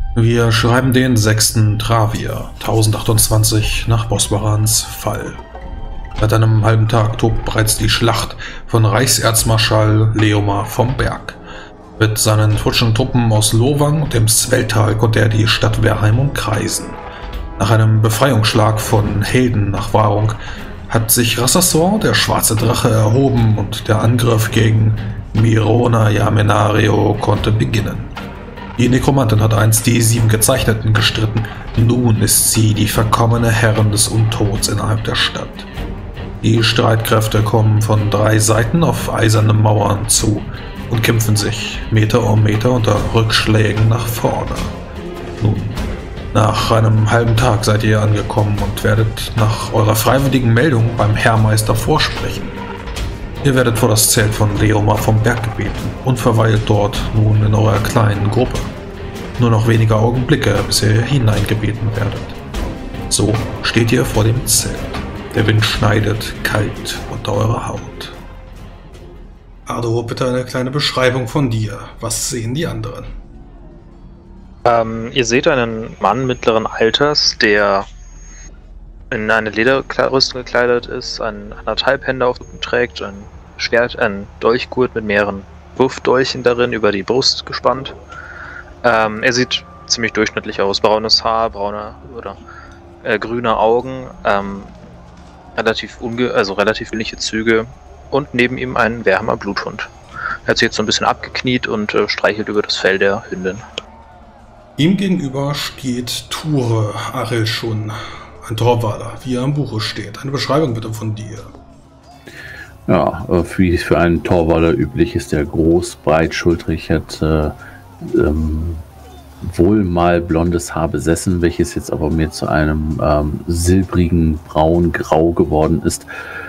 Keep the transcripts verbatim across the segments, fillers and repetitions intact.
Wir schreiben den sechsten Travir tausendachtundzwanzig nach Bosbarans Fall. Seit einem halben Tag tobt bereits die Schlacht von Reichserzmarschall Leomar vom Berg. Mit seinen futschen Truppen aus Lowang und dem Sveltal konnte er die Stadt Verheim umkreisen. Nach einem Befreiungsschlag von Helden nach Wahrung hat sich Rassasor, der schwarze Drache, erhoben und der Angriff gegen Mirona Yamenario konnte beginnen. Die Nekromantin hat einst die sieben Gezeichneten gestritten, nun ist sie die verkommene Herrin des Untods innerhalb der Stadt. Die Streitkräfte kommen von drei Seiten auf eiserne Mauern zu und kämpfen sich Meter um Meter unter Rückschlägen nach vorne. Nun, nach einem halben Tag seid ihr angekommen und werdet nach eurer freiwilligen Meldung beim Herrmeister vorsprechen. Ihr werdet vor das Zelt von Leomar vom Berg gebeten und verweilt dort nun in eurer kleinen Gruppe. Nur noch wenige Augenblicke, bis ihr hineingebeten werdet. So steht ihr vor dem Zelt. Der Wind schneidet kalt unter eure Haut. Ardo, bitte eine kleine Beschreibung von dir. Was sehen die anderen? Ähm, ihr seht einen Mann mittleren Alters, der in eine Lederrüstung gekleidet ist, einen anderthalbhänder auf dem Rücken trägt, ein Schwert, ein Dolchgurt mit mehreren Wurfdolchen darin über die Brust gespannt. Ähm, er sieht ziemlich durchschnittlich aus, braunes Haar, braune oder äh, grüne Augen, ähm, relativ unge also relativ ähnliche Züge und neben ihm ein Werhammer Bluthund. Er hat sich jetzt so ein bisschen abgekniet und äh, streichelt über das Fell der Hündin. Ihm gegenüber steht Ture Arilshun, ein Torwaler, wie er am Buche steht. Eine Beschreibung bitte von dir. Ja, wie es für einen Torwaler üblich ist, der groß, breitschultrig, hat äh, ähm, wohl mal blondes Haar besessen, welches jetzt aber mehr zu einem ähm, silbrigen Braun-Grau geworden ist.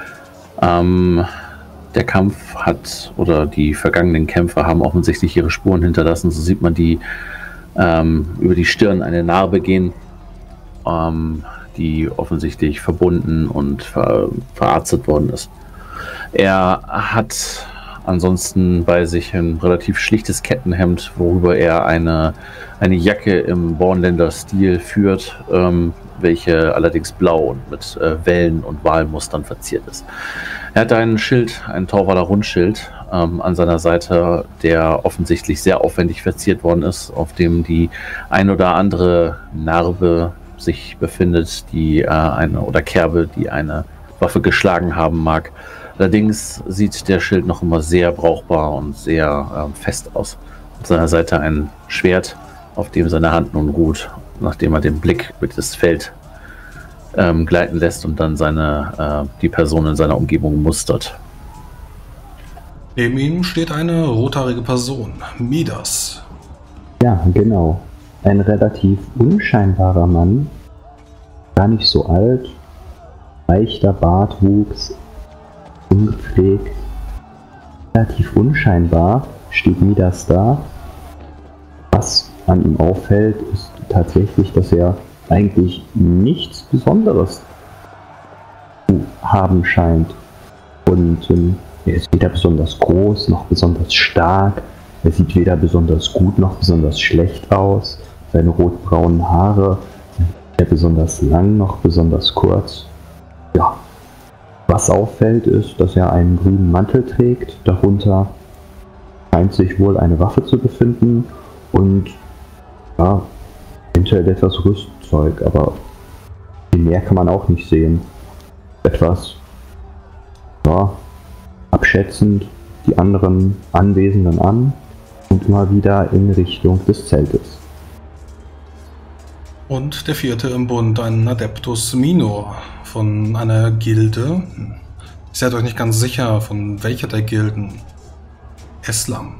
Ähm, der Kampf hat, oder die vergangenen Kämpfe haben offensichtlich ihre Spuren hinterlassen. So sieht man die ähm, über die Stirn eine Narbe gehen, ähm, die offensichtlich verbunden und ver verarztet worden ist. Er hat ansonsten bei sich ein relativ schlichtes Kettenhemd, worüber er eine, eine Jacke im Bornländer Stil führt, ähm, welche allerdings blau und mit äh, Wellen und Walmustern verziert ist. Er hat ein Schild, ein Torwaler Rundschild ähm, an seiner Seite, der offensichtlich sehr aufwendig verziert worden ist, auf dem die ein oder andere Narbe sich befindet, die äh, eine oder Kerbe, die eine Waffe geschlagen haben mag. Allerdings sieht der Schild noch immer sehr brauchbar und sehr ähm, fest aus. Auf seiner Seite ein Schwert, auf dem seine Hand nun ruht, nachdem er den Blick über das Feld ähm, gleiten lässt und dann seine, äh, die Person in seiner Umgebung mustert. Neben ihm steht eine rothaarige Person, Midas. Ja, genau. Ein relativ unscheinbarer Mann, gar nicht so alt, leichter Bartwuchs, ungepflegt, relativ unscheinbar steht Midas da. Was an ihm auffällt, ist tatsächlich, dass er eigentlich nichts Besonderes zu haben scheint. Und ähm, er ist weder besonders groß noch besonders stark. Er sieht weder besonders gut noch besonders schlecht aus. Seine rotbraunen Haare sind weder besonders lang noch besonders kurz. Ja. Was auffällt, ist, dass er einen grünen Mantel trägt. Darunter scheint sich wohl eine Waffe zu befinden und ja, eventuell etwas Rüstzeug, aber viel mehr kann man auch nicht sehen. Etwas ja, abschätzend die anderen Anwesenden an und immer wieder in Richtung des Zeltes. Und der vierte im Bund, ein Adeptus Minor von einer Gilde. Ihr seid euch nicht ganz sicher, von welcher der Gilden. Eslam.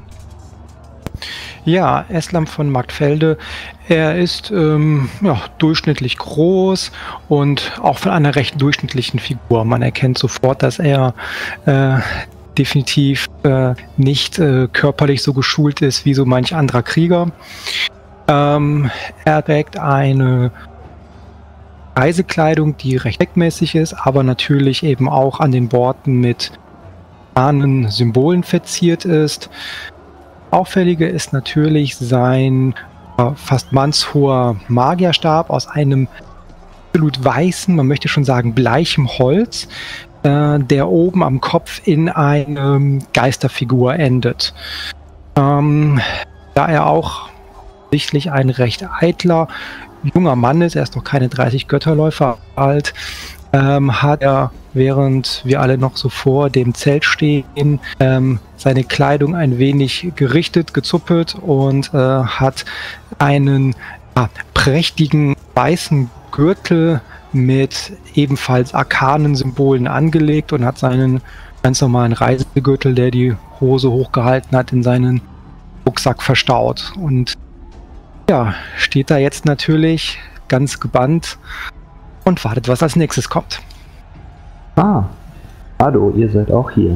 Ja, Eslam von Marktfelde. Er ist ähm, ja, durchschnittlich groß und auch von einer recht durchschnittlichen Figur. Man erkennt sofort, dass er äh, definitiv äh, nicht äh, körperlich so geschult ist wie so manch anderer Krieger. Ähm, er trägt eine Reisekleidung, die recht zweckmäßig ist, aber natürlich eben auch an den Borten mit ahnen Symbolen verziert ist. Auffälliger ist natürlich sein fast mannshoher Magierstab aus einem absolut weißen, man möchte schon sagen bleichem Holz, äh, der oben am Kopf in eine Geisterfigur endet. Ähm, da er auch sichtlich ein recht eitler junger Mann ist, er ist noch keine dreißig Götterläufer alt, ähm, hat er, während wir alle noch so vor dem Zelt stehen, ähm, seine Kleidung ein wenig gerichtet, gezuppelt und äh, hat einen äh, prächtigen weißen Gürtel mit ebenfalls arkanen Symbolen angelegt und hat seinen ganz normalen Reisegürtel, der die Hose hochgehalten hat, in seinen Rucksack verstaut. Und ja, steht da jetzt natürlich ganz gebannt und wartet, was als nächstes kommt. Ah, hallo, ihr seid auch hier.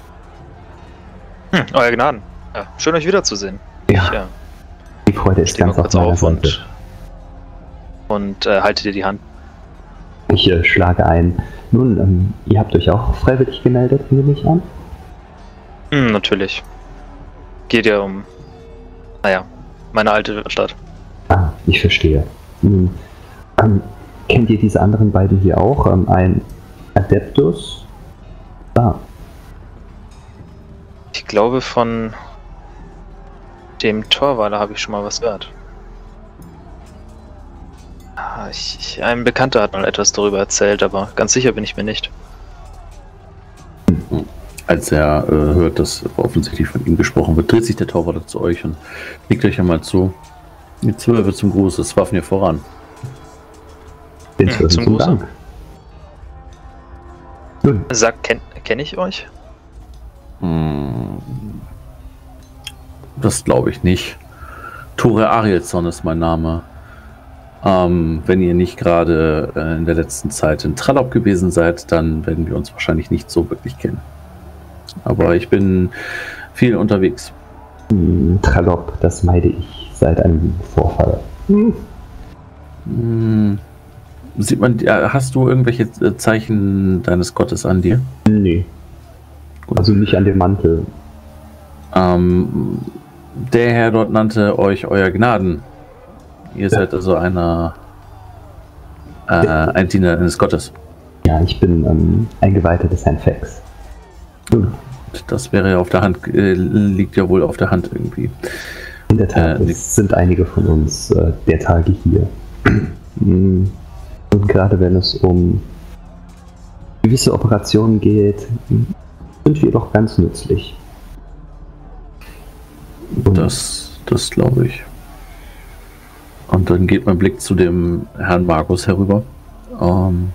Hm, euer Gnaden. Ja, schön euch wiederzusehen. Ja, Ich, ja, die Freude ist stehe mal ganz auf kurz meiner auf Seite. und, und äh, halte dir die Hand. Ich äh, schlage ein. Nun, ähm, ihr habt euch auch freiwillig gemeldet, nehme ich an? Hm, natürlich. Geht ja um, naja, meine alte Stadt. Ah, ich verstehe. Nun, ähm, kennt ihr diese anderen beiden hier auch? Ähm, ein Adeptus? Ah, Ich glaube, von dem Torwaler habe ich schon mal was gehört. Ah, Ich, ich, ein Bekannter hat mal etwas darüber erzählt, aber ganz sicher bin ich mir nicht. Als er äh, hört, dass offensichtlich von ihm gesprochen wird, dreht sich der Torwart zu euch und nickt euch einmal zu. Die Zwölfe zum Gruß, es warfen ihr voran. den Hm, Zwölfen zum zum Gruße. Dank. Nun, Sag, kenne kenn ich euch? Hm, das glaube ich nicht. Tore Arielson ist mein Name. Ähm, wenn ihr nicht gerade äh, in der letzten Zeit in Trallop gewesen seid, dann werden wir uns wahrscheinlich nicht so wirklich kennen. Aber ich bin viel unterwegs. mh, Trallop, das meide ich seit einem Vorfall. Hm. Hm, sieht man, ja, hast du irgendwelche äh, Zeichen deines Gottes an dir? Nee. Gut. Also nicht an dem Mantel. Ähm, der Herr dort nannte euch euer Gnaden. Ihr seid also einer, äh, ein Diener eines Gottes. Ja, ich bin ähm, ein Geweihter des Herrn Fex. Nun, Das wäre ja auf der Hand, äh, liegt ja wohl auf der Hand irgendwie. in der Tat, Äh, es sind einige von uns äh, der Tage hier. Mm, Und gerade wenn es um gewisse Operationen geht, sind wir doch ganz nützlich. Und Das, das glaube ich. Und dann geht mein Blick zu dem Herrn Markus herüber. Ähm,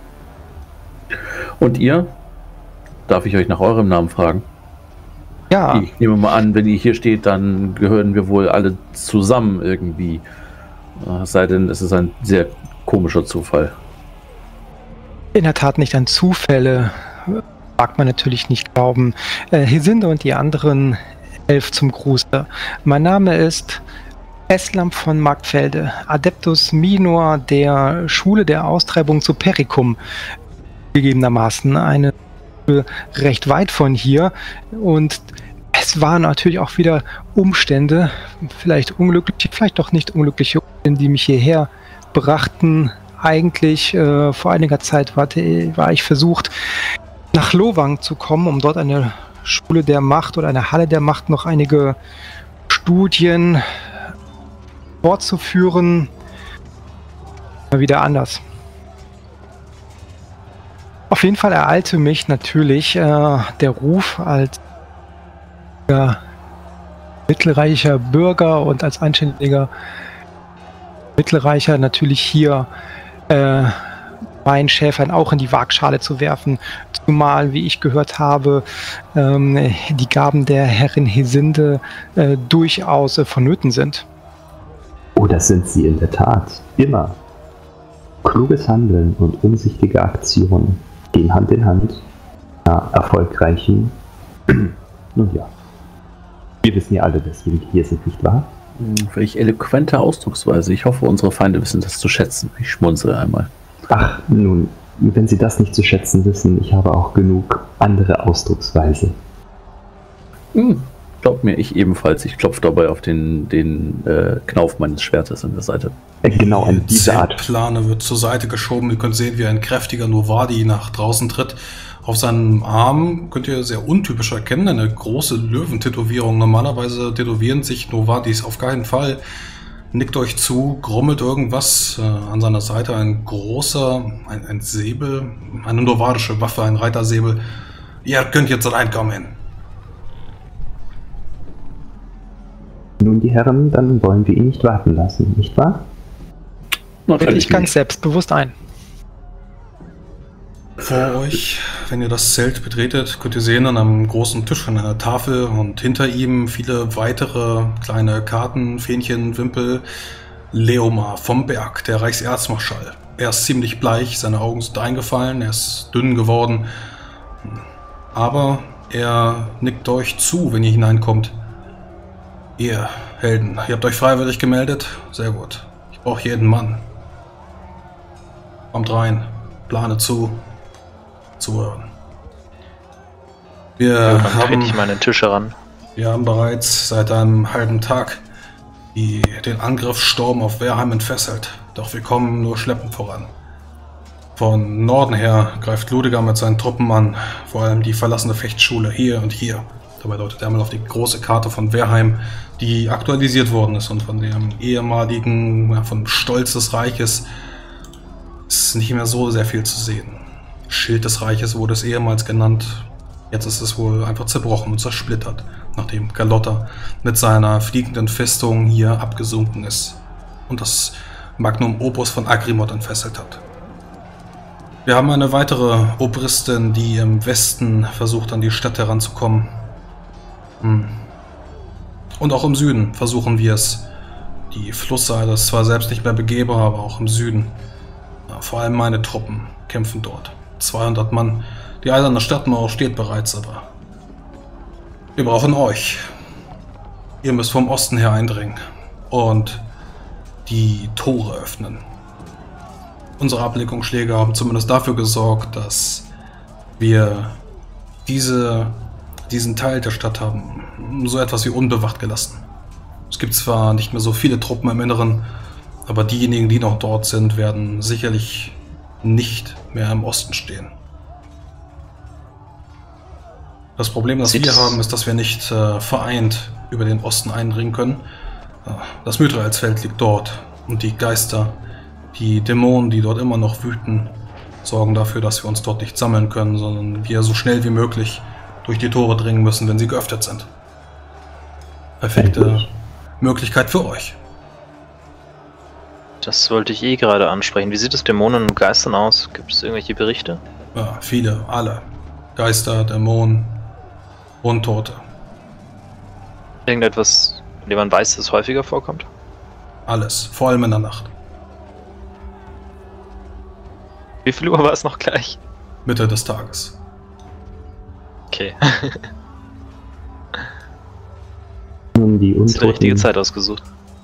und ihr? Darf ich euch nach eurem Namen fragen? Ja, Ich nehme mal an, wenn ihr hier steht, dann gehören wir wohl alle zusammen irgendwie. Äh, Es sei denn, es ist ein sehr komischer Zufall. in der Tat nicht an Zufälle, mag man natürlich nicht glauben. Äh, hier sind und die anderen elf zum Gruße. Mein Name ist Eslam von Marktfelde, Adeptus Minor der Schule der Austreibung zu Pericum, gegebenermaßen eine Schule recht weit von hier. Und es waren natürlich auch wieder Umstände, vielleicht unglückliche, vielleicht doch nicht unglückliche Umstände, die mich hierher brachten. Eigentlich äh, vor einiger Zeit war, war ich versucht, nach Lowang zu kommen, um dort eine Schule der Macht oder eine Halle der Macht noch einige Studien fortzuführen. Mal wieder anders. Auf jeden Fall ereilte mich natürlich äh, der Ruf als ja, mittelreicher Bürger und als anständiger Mittelreicher natürlich hier äh, meinen Schäfern auch in die Waagschale zu werfen, zumal, wie ich gehört habe, ähm, die Gaben der Herrin Hesinde äh, durchaus äh, vonnöten sind. oh, das sind sie in der Tat. Immer. Kluges Handeln und umsichtige Aktionen gehen Hand in Hand. Ja, erfolgreichen. Nun ja. Wir wissen ja alle, dass wir hier sind, nicht wahr? Welch eloquente Ausdrucksweise. Ich hoffe, unsere Feinde wissen das zu schätzen. Ich schmunzele einmal. Ach, nun, wenn Sie das nicht zu schätzen wissen, ich habe auch genug andere Ausdrucksweise. Hm, glaub mir, ich ebenfalls. Ich klopfe dabei auf den, den äh, Knauf meines Schwertes an der Seite. Äh, genau, an diese Art. Die Plane wird zur Seite geschoben. Ihr könnt sehen, wie ein kräftiger Novadi nach draußen tritt. Auf seinem Arm könnt ihr sehr untypisch erkennen, eine große Löwentätowierung. Normalerweise tätowieren sich Novadis auf keinen Fall. Nickt euch zu, grummelt irgendwas. Äh, an seiner Seite ein großer, ein, ein Säbel, eine novadische Waffe, ein Reitersäbel. Ihr könnt jetzt reinkommen. Nun, die Herren, dann wollen wir ihn nicht warten lassen, nicht wahr? Bitte ich ganz selbstbewusst ein. Vor euch, wenn ihr das Zelt betretet, könnt ihr sehen an einem großen Tisch an einer Tafel und hinter ihm viele weitere kleine Karten, Fähnchen, Wimpel. Leomar vom Berg, der Reichserzmarschall. Er ist ziemlich bleich, seine Augen sind eingefallen, er ist dünn geworden. Aber er nickt euch zu, wenn ihr hineinkommt. Ihr Helden, ihr habt euch freiwillig gemeldet? Sehr gut. Ich brauche jeden Mann. Kommt rein, plane zu. Zuhören. Wir Ja, dann haben, trete ich mal an den Tisch heran. wir haben bereits seit einem halben Tag die, den Angriffssturm auf Wehrheim entfesselt. Doch wir kommen nur schleppend voran. Von Norden her greift Ludeger mit seinen Truppen an, vor allem die verlassene Fechtschule hier und hier. Dabei deutet er mal auf die große Karte von Wehrheim, die aktualisiert worden ist und von dem ehemaligen, ja, von Stolz des Reiches ist nicht mehr so sehr viel zu sehen. Schild des Reiches wurde es ehemals genannt. Jetzt ist es wohl einfach zerbrochen und zersplittert, nachdem Galotta mit seiner fliegenden Festung hier abgesunken ist und das Magnum Opus von Agrimod entfesselt hat. Wir haben eine weitere Obristin, die im Westen versucht, an die Stadt heranzukommen. Hm. Und auch im Süden versuchen wir es. Die Flussseite ist zwar selbst nicht mehr begehbar, aber auch im Süden. Ja, vor allem meine Truppen kämpfen dort. zweihundert Mann. Die eiserne Stadtmauer steht bereits, aber wir brauchen euch. Ihr müsst vom Osten her eindringen und die Tore öffnen. Unsere Ablenkungsschläge haben zumindest dafür gesorgt, dass wir diese, diesen Teil der Stadt haben so etwas wie unbewacht gelassen. Es gibt zwar nicht mehr so viele Truppen im Inneren, aber diejenigen, die noch dort sind, werden sicherlich nicht mehr im Osten stehen. Das Problem, das wir haben, ist, dass wir nicht äh, vereint über den Osten eindringen können. Das Mythraelsfeld liegt dort und die Geister, die Dämonen, die dort immer noch wüten, sorgen dafür, dass wir uns dort nicht sammeln können, sondern wir so schnell wie möglich durch die Tore dringen müssen, wenn sie geöffnet sind. Perfekte Möglichkeit für euch. Das wollte ich eh gerade ansprechen. Wie sieht es Dämonen und Geistern aus? Gibt es irgendwelche Berichte? Ja, viele, alle. Geister, Dämonen, Untote. Irgendetwas, von dem man weiß, dass es häufiger vorkommt? Alles, vor allem in der Nacht. Wie viel Uhr war es noch gleich? Mitte des Tages. Okay. Nun, die Hast du die richtige Untoten, Zeit ausgesucht?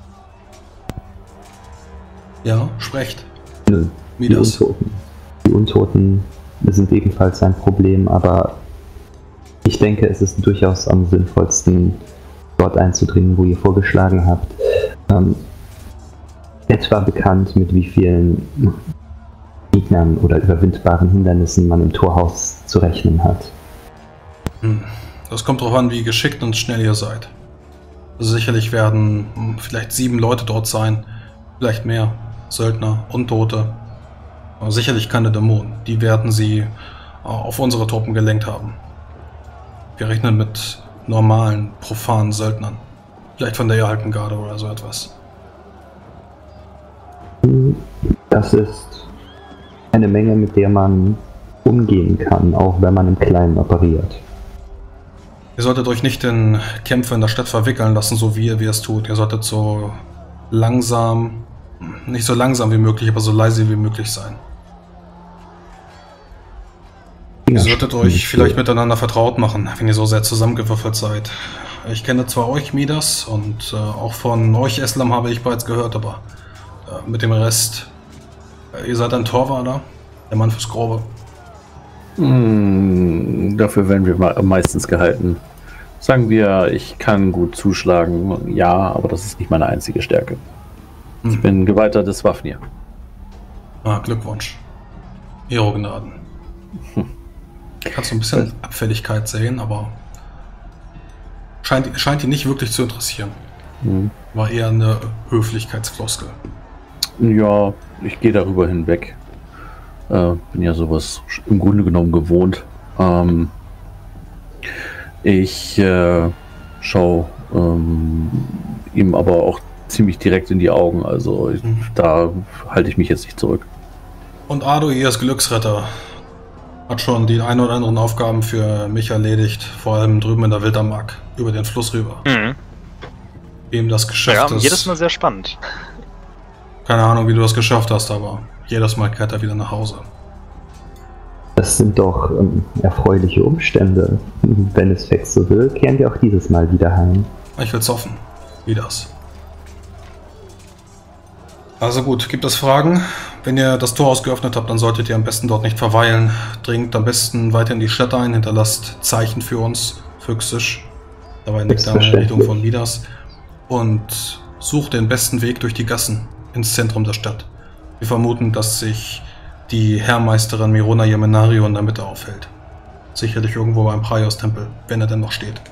Ja, sprecht. Nö, Wie die das? Untoten, die Untoten sind ebenfalls ein Problem, aber ich denke, es ist durchaus am sinnvollsten, dort einzudringen, wo ihr vorgeschlagen habt. Ähm, etwa bekannt, mit wie vielen Gegnern oder überwindbaren Hindernissen man im Torhaus zu rechnen hat. Hm. Das kommt darauf an, wie geschickt und schnell ihr seid. Also sicherlich werden hm, vielleicht sieben Leute dort sein, vielleicht mehr. Söldner, Untote. Aber sicherlich keine Dämonen. Die werden sie äh, auf unsere Truppen gelenkt haben. Wir rechnen mit normalen, profanen Söldnern. Vielleicht von der alten Garde oder so etwas. Das ist eine Menge, mit der man umgehen kann, auch wenn man im Kleinen operiert. Ihr solltet euch nicht in Kämpfe in der Stadt verwickeln lassen, so wie ihr, wie ihr es tut. Ihr solltet so langsam, nicht so langsam wie möglich, aber so leise wie möglich sein. Ihr solltet euch vielleicht miteinander vertraut machen, wenn ihr so sehr zusammengewürfelt seid. Ich kenne zwar euch, Midas, und äh, auch von euch, Eslam, habe ich bereits gehört, aber äh, mit dem Rest, äh, ihr seid ein Torwaler, der Mann fürs Grobe. Mm, dafür werden wir me- meistens gehalten. Sagen wir, ich kann gut zuschlagen, ja, aber das ist nicht meine einzige Stärke. Hm. Ich bin Geweihter des Wafnir. Ah, Glückwunsch. Ehre-Gnaden. Hm. Kannst du ein bisschen Abfälligkeit sehen, aber scheint, scheint ihn nicht wirklich zu interessieren. Hm. War eher eine Höflichkeitsfloskel. Ja, ich gehe darüber hinweg. Äh, bin ja sowas im Grunde genommen gewohnt. Ähm, ich äh, schaue ähm, ihm aber auch ziemlich direkt in die Augen. Also ich, Mhm. da halte ich mich jetzt nicht zurück. Und Arduirs Glücksretter hat schon die ein oder anderen Aufgaben für mich erledigt, vor allem drüben in der Wildermark, über den Fluss rüber. Mhm. Wem das geschafft Ja, ist. jedes Mal sehr spannend. Keine Ahnung, wie du das geschafft hast, aber jedes Mal kehrt er wieder nach Hause. Das sind doch ähm, erfreuliche Umstände. Wenn es Fex so will, kehren wir auch dieses Mal wieder heim. Ich will's hoffen. Wie das? Also gut, gibt es Fragen? Wenn ihr das Torhaus geöffnet habt, dann solltet ihr am besten dort nicht verweilen. Dringt am besten weiter in die Stadt ein, hinterlasst Zeichen für uns, Füchsisch. Dabei nickt er in die Richtung von Midas. Und sucht den besten Weg durch die Gassen ins Zentrum der Stadt. Wir vermuten, dass sich die Herrmeisterin Mirona Yemenario in der Mitte aufhält. Sicherlich irgendwo beim Praios-Tempel, wenn er denn noch steht.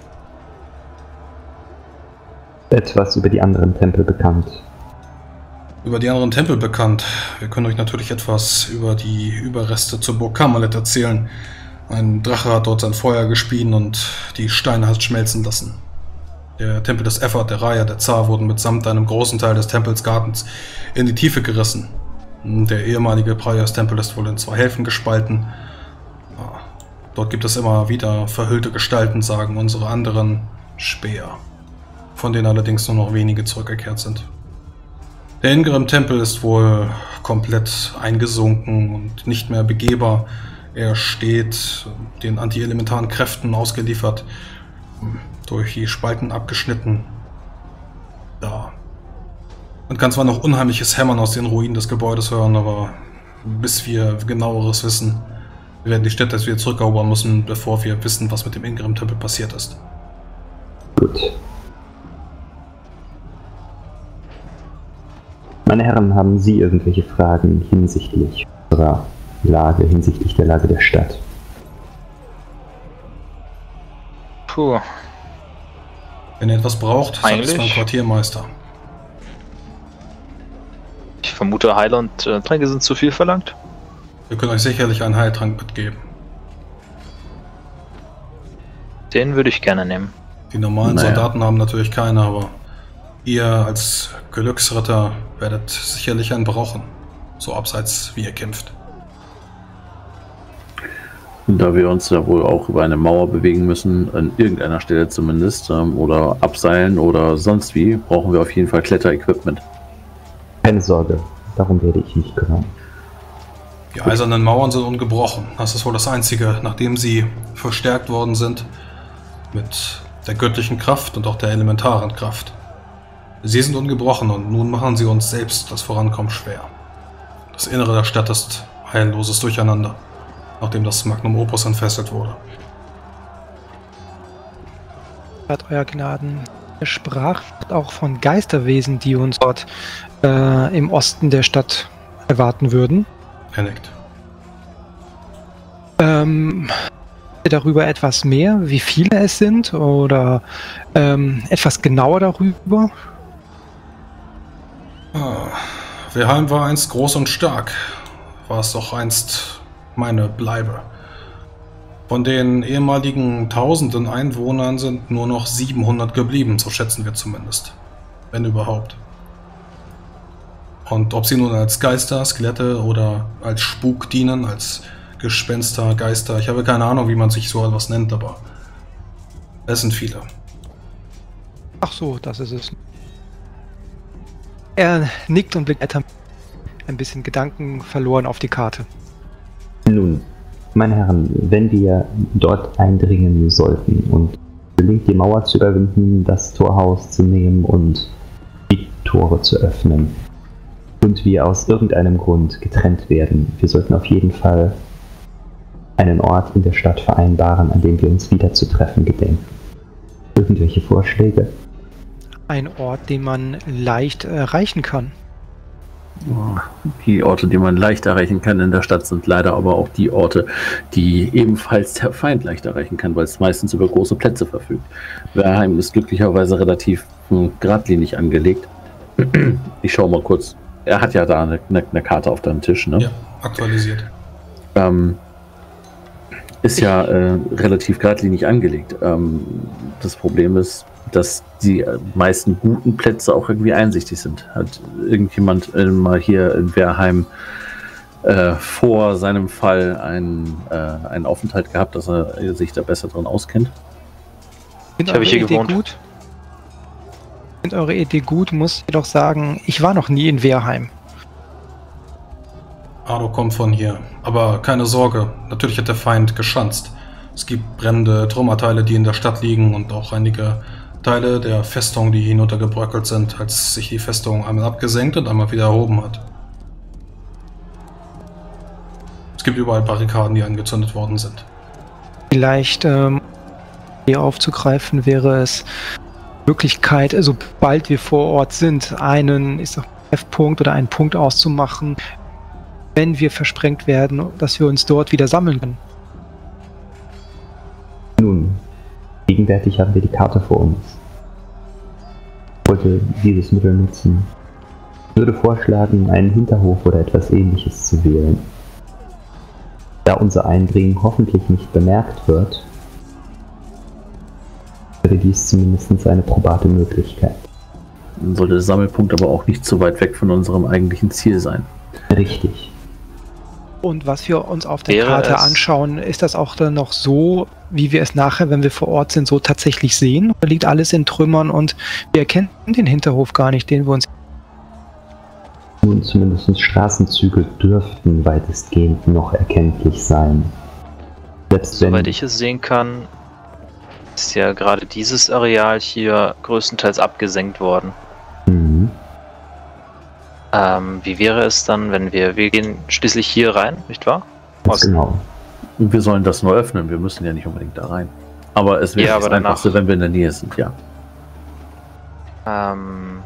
Etwas über die anderen Tempel bekannt. Über die anderen Tempel bekannt. Wir können euch natürlich etwas über die Überreste zur Burg Karmalet erzählen. Ein Drache hat dort sein Feuer gespien und die Steine hat schmelzen lassen. Der Tempel des Effort, der Raya, der Zar wurden mitsamt einem großen Teil des Tempelsgartens in die Tiefe gerissen. Der ehemalige Praios-Tempel ist wohl in zwei Hälften gespalten. Dort gibt es immer wieder verhüllte Gestalten, sagen unsere anderen Späher, von denen allerdings nur noch wenige zurückgekehrt sind. Der Ingrim-Tempel ist wohl komplett eingesunken und nicht mehr begehbar. Er steht den antielementaren Kräften ausgeliefert, durch die Spalten abgeschnitten. Da. Man kann zwar noch unheimliches Hämmern aus den Ruinen des Gebäudes hören, aber bis wir genaueres wissen, wir werden die Städte jetzt wieder zurückerobern müssen, bevor wir wissen, was mit dem Ingrim-Tempel passiert ist. Gut. Meine Herren, haben Sie irgendwelche Fragen hinsichtlich unserer Lage, hinsichtlich der Lage der Stadt? Puh. Wenn ihr etwas braucht, sagt es Eigentlich? beim Quartiermeister. Ich vermute, Heiler und äh, Tränke sind zu viel verlangt. Wir können euch sicherlich einen Heiltrank mitgeben. Den würde ich gerne nehmen. Die normalen Naja. Soldaten haben natürlich keine, aber ihr als Glücksritter werdet sicherlich einen brauchen. So abseits wie ihr kämpft. Und da wir uns ja wohl auch über eine Mauer bewegen müssen, an irgendeiner Stelle zumindest, ähm, oder abseilen oder sonst wie, brauchen wir auf jeden Fall Kletterequipment. Keine Sorge, darum werde ich mich kümmern. Die eisernen Mauern sind ungebrochen. Das ist wohl das Einzige, nachdem sie verstärkt worden sind mit der göttlichen Kraft und auch der elementaren Kraft. Sie sind ungebrochen und nun machen sie uns selbst das Vorankommen schwer. Das Innere der Stadt ist heilloses Durcheinander, nachdem das Magnum Opus entfesselt wurde. Hat euer Gnaden. Er sprach auch von Geisterwesen, die uns dort äh, im Osten der Stadt erwarten würden. Er nickt. Ähm, darüber etwas mehr, wie viele es sind oder ähm, etwas genauer darüber? Ah, Wilhelm war einst groß und stark. War es doch einst meine Bleibe. Von den ehemaligen tausenden Einwohnern sind nur noch siebenhundert geblieben, so schätzen wir zumindest. Wenn überhaupt. Und ob sie nun als Geister, Skelette oder als Spuk dienen, als Gespenster, Geister, ich habe keine Ahnung, wie man sich so etwas nennt, aber es sind viele. Ach so, das ist es. Er nickt und blickt ein bisschen Gedanken verloren auf die Karte. Nun, meine Herren, wenn wir dort eindringen sollten und gelingt, die Mauer zu überwinden, das Torhaus zu nehmen und die Tore zu öffnen, und wir aus irgendeinem Grund getrennt werden, wir sollten auf jeden Fall einen Ort in der Stadt vereinbaren, an dem wir uns wieder zu treffen gedenken. Irgendwelche Vorschläge? Ein Ort, den man leicht erreichen kann. Die Orte, die man leicht erreichen kann in der Stadt, sind leider aber auch die Orte, die ebenfalls der Feind leicht erreichen kann, weil es meistens über große Plätze verfügt. Werheim ist glücklicherweise relativ hm, geradlinig angelegt. Ich schaue mal kurz. Er hat ja da eine, eine, eine Karte auf deinem Tisch, ne? Ja, aktualisiert. Ähm, ist ja äh, relativ geradlinig angelegt. Ähm, das Problem ist, dass die meisten guten Plätze auch irgendwie einsichtig sind. Hat irgendjemand äh, mal hier in Werheim äh, vor seinem Fall einen, äh, einen Aufenthalt gehabt, dass er sich da besser drin auskennt? Finde Ich habe eure hier Idee gewohnt. gut. Finde eure Idee gut, muss jedoch sagen, ich war noch nie in Werheim. Ardo kommt von hier. Aber keine Sorge, natürlich hat der Feind geschanzt. Es gibt brennende Trümmerteile, die in der Stadt liegen und auch einige Teile der Festung, die hinuntergebröckelt sind, als sich die Festung einmal abgesenkt und einmal wieder erhoben hat. Es gibt überall Barrikaden, die angezündet worden sind. Vielleicht ähm, hier aufzugreifen wäre es Möglichkeit, sobald wir vor Ort sind, einen ist Treffpunkt oder einen Punkt auszumachen, wenn wir versprengt werden, dass wir uns dort wieder sammeln können. Nun, gegenwärtig haben wir die Karte vor uns. Ich wollte dieses Mittel nutzen. Ich würde vorschlagen, einen Hinterhof oder etwas Ähnliches zu wählen. Da unser Eindringen hoffentlich nicht bemerkt wird, wäre dies zumindest eine probate Möglichkeit. Dann sollte der Sammelpunkt aber auch nicht zu weit weg von unserem eigentlichen Ziel sein. Richtig. Und was wir uns auf der Wäre Karte es- anschauen, ist das auch dann noch so, wie wir es nachher, wenn wir vor Ort sind, so tatsächlich sehen? Oder liegt alles in Trümmern und wir erkennen den Hinterhof gar nicht, den wir uns... Nun, zumindest Straßenzüge dürften weitestgehend noch erkenntlich sein. Selbst wenn... Soweit ich es sehen kann, ist ja gerade dieses Areal hier größtenteils abgesenkt worden. Mhm. Ähm, wie wäre es dann, wenn wir, wir gehen schließlich hier rein, nicht wahr? Ganz genau. Und wir sollen das nur öffnen, wir müssen ja nicht unbedingt da rein. Aber es wäre Ja, das aber danach- Einfachste, wenn wir in der Nähe sind, ja. Ähm,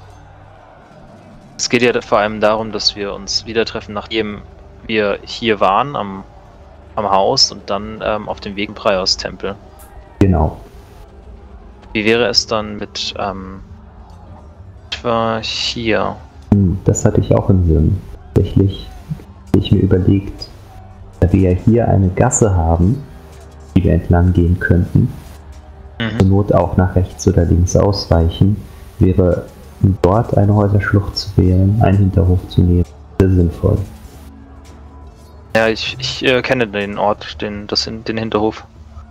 es geht ja vor allem darum, dass wir uns wieder treffen, nachdem wir hier waren am, am Haus und dann ähm, auf dem Weg im Preios-Tempel. Genau. Wie wäre es dann mit ähm, etwa hier? Hm, Das hatte ich auch im Sinn. Tatsächlich habe ich mir überlegt, da wir ja hier eine Gasse haben, die wir entlang gehen könnten, Mhm. zur Not auch nach rechts oder links ausweichen, wäre dort eine Häuserschlucht zu wählen, einen Hinterhof zu nehmen. Sehr sinnvoll. Ja, ich, ich äh, kenne den Ort, den, das, den Hinterhof.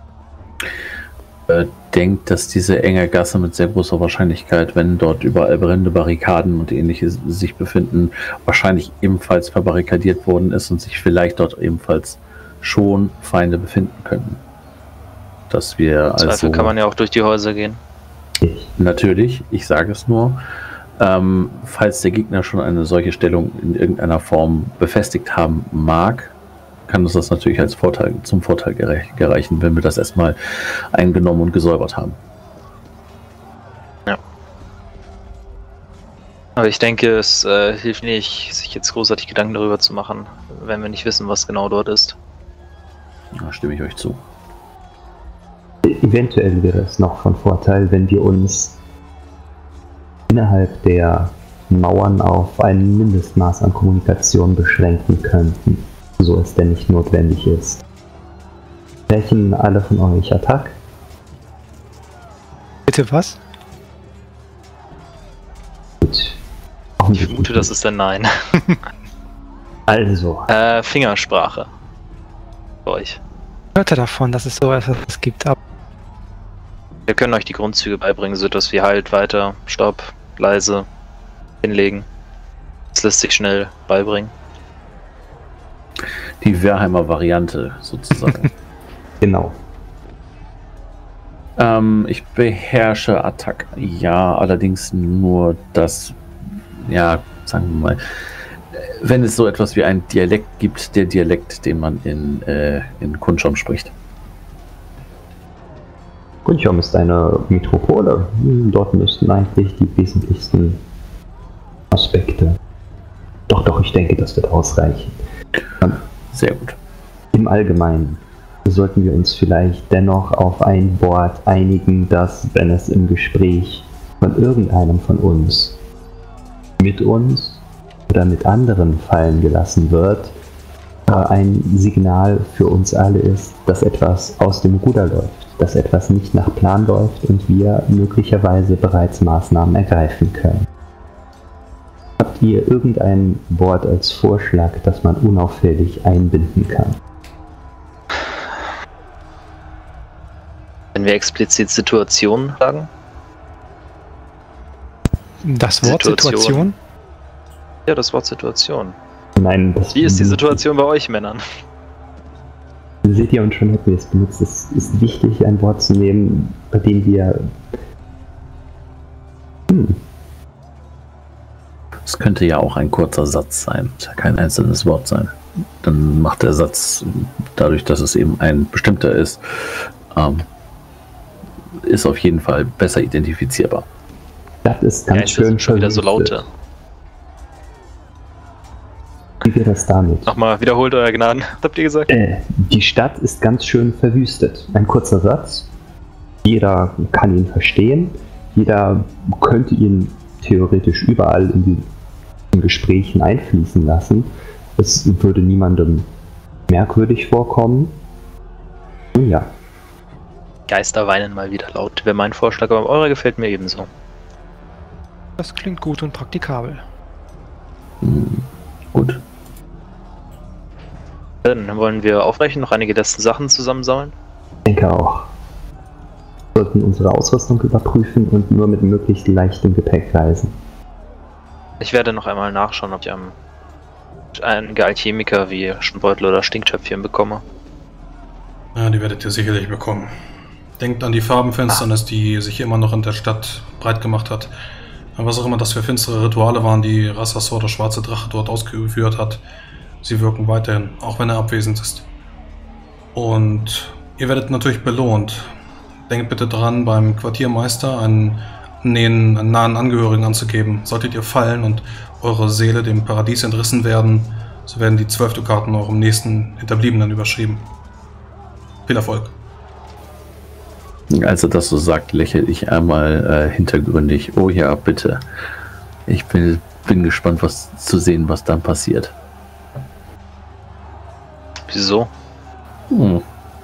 Äh, denkt, dass diese enge Gasse mit sehr großer Wahrscheinlichkeit, wenn dort überall brennende Barrikaden und ähnliches sich befinden, wahrscheinlich ebenfalls verbarrikadiert worden ist und sich vielleicht dort ebenfalls schon Feinde befinden könnten. Dass wir Im Zweifel also kann man ja auch durch die Häuser gehen. Ich. natürlich, ich sage es nur, ähm, falls der Gegner schon eine solche Stellung in irgendeiner Form befestigt haben mag, kann uns das natürlich als Vorteil, zum Vorteil gere- gereichen, wenn wir das erstmal eingenommen und gesäubert haben. Aber ich denke, es äh, hilft nicht, sich jetzt großartig Gedanken darüber zu machen, wenn wir nicht wissen, was genau dort ist. Da stimme ich euch zu. Eventuell wäre es noch von Vorteil, wenn wir uns innerhalb der Mauern auf ein Mindestmaß an Kommunikation beschränken könnten, so es denn nicht notwendig ist. Sprechen alle von euch Attack? Bitte was? Gut. Ich vermute, das ist ein Nein. Also, äh, Fingersprache. Für euch. Ich hörte davon, dass es so etwas gibt, aber Wir können euch die Grundzüge beibringen, so etwas wie Halt, weiter, Stopp, leise, hinlegen. Das lässt sich schnell beibringen. Die Werheimer Variante sozusagen. genau. ähm, ich beherrsche Attack. Ja, allerdings nur das, ja, sagen wir mal, wenn es so etwas wie einen Dialekt gibt, der Dialekt, den man in, äh, in Kunschom spricht. Gunchom ist eine Metropole. Dort müssten eigentlich die wesentlichsten Aspekte. Doch, doch, ich denke, das wird ausreichen. Sehr gut. Im Allgemeinen sollten wir uns vielleicht dennoch auf ein Wort einigen, dass, wenn es im Gespräch von irgendeinem von uns mit uns oder mit anderen fallen gelassen wird, ein Signal für uns alle ist, dass etwas aus dem Ruder läuft, dass etwas nicht nach Plan läuft und wir möglicherweise bereits Maßnahmen ergreifen können. Habt ihr irgendein Wort als Vorschlag, das man unauffällig einbinden kann? Wenn wir explizit Situation sagen? Das Wort Situation. Situation? Ja, das Wort Situation. Nein, das Wie ist die Situation bei euch Männern? Seht ihr, und schon hätten wir es benutzt. Es ist wichtig, ein Wort zu nehmen, bei dem wir... Hm. Es könnte ja auch ein kurzer Satz sein, kein einzelnes Wort sein. Dann macht der Satz, dadurch, dass es eben ein bestimmter ist, ähm, ist auf jeden Fall besser identifizierbar. Das ist ganz ja, schön schon wieder so laute. Wie wäre das damit? Nochmal, wiederholt euer Gnaden. Was habt ihr gesagt? Äh, die Stadt ist ganz schön verwüstet. Ein kurzer Satz. Jeder kann ihn verstehen. Jeder könnte ihn theoretisch überall in die in Gesprächen einfließen lassen. Es würde niemandem merkwürdig vorkommen. Nun ja. Geister weinen mal wieder laut. Wäre mein Vorschlag, aber eurer gefällt mir ebenso. Das klingt gut und praktikabel. Hm, gut. Dann wollen wir aufbrechen, noch einige letzte Sachen zusammensammeln. Ich denke auch. Wir sollten unsere Ausrüstung überprüfen und nur mit möglichst leichtem Gepäck reisen. Ich werde noch einmal nachschauen, ob ich ähm, einige Alchemiker wie Schonbeutel oder Stinktöpfchen bekomme. Ja, die werdet ihr sicherlich bekommen. Denkt an die Farbenfinsternis, die sich immer noch in der Stadt breit gemacht hat. Was auch immer das für finstere Rituale waren, die Rassasor, der schwarze Drache, dort ausgeführt hat. Sie wirken weiterhin, auch wenn er abwesend ist. Und ihr werdet natürlich belohnt. Denkt bitte dran, beim Quartiermeister einen, einen, einen nahen Angehörigen anzugeben. Solltet ihr fallen und eure Seele dem Paradies entrissen werden, so werden die zwölf Dukaten eurem nächsten Hinterbliebenen überschrieben. Viel Erfolg. Als er das so sagt, lächle ich einmal äh, hintergründig. Oh ja, bitte. Ich bin, bin gespannt, was zu sehen, was dann passiert. Wieso? Hm.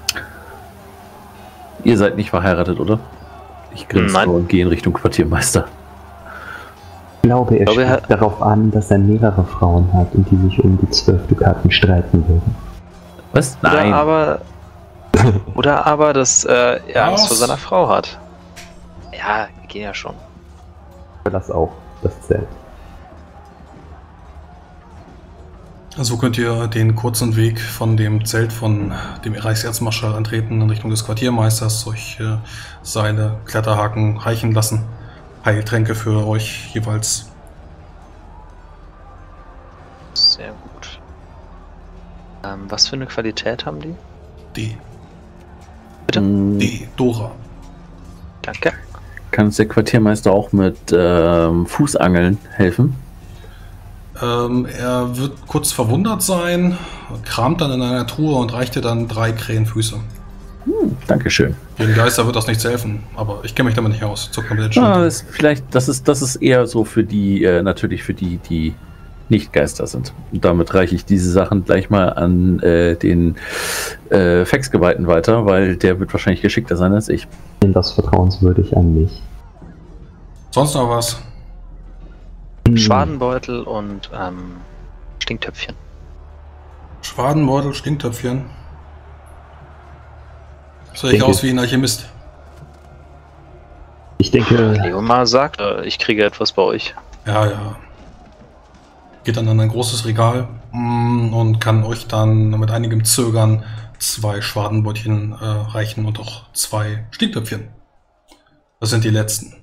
Ihr seid nicht verheiratet, oder? Ich grinse Nein. und gehe in Richtung Quartiermeister. Ich glaube, er Ich glaube, er spricht darauf an, dass er mehrere Frauen hat und die sich um die zwölf Dukaten streiten würden. Was? Oder Nein. aber, oder aber, dass äh, er Angst Was? vor seiner Frau hat. Ja, wir gehen ja schon. Aber das auch, das zählt. So könnt ihr den kurzen Weg von dem Zelt von dem Reichserzmarschall antreten in Richtung des Quartiermeisters, euch äh, Seile, Kletterhaken reichen lassen, Heiltränke für euch jeweils. Sehr gut. Ähm, was für eine Qualität haben die? Die, Bitte? Hm, die Dora. Danke. Kann uns der Quartiermeister auch mit ähm, Fußangeln helfen? Ähm, er wird kurz verwundert sein, kramt dann in einer Truhe und reicht dir dann drei Krähenfüße. Hm, Dankeschön. Gegen Geister wird das nichts helfen, aber ich kenne mich damit nicht aus. Zuck mal mit den Ah, Schultern. das ist vielleicht, das ist, das ist eher so für die, äh, natürlich für die, die nicht Geister sind. Und damit reiche ich diese Sachen gleich mal an äh, den äh, Fexgeweihten weiter, weil der wird wahrscheinlich geschickter sein als ich. Ich nehme das vertrauenswürdig an mich. Sonst noch was? Schwadenbeutel und ähm, Stinktöpfchen. Schwadenbeutel, Stinktöpfchen. Sehe ich Denke- aus wie ein Alchemist. Ich denke, Leomar sagt, äh, ich kriege etwas bei euch. Ja, ja. Geht dann an ein großes Regal mm, und kann euch dann mit einigem Zögern zwei Schwadenbeutchen äh, reichen und auch zwei Stinktöpfchen. Das sind die letzten.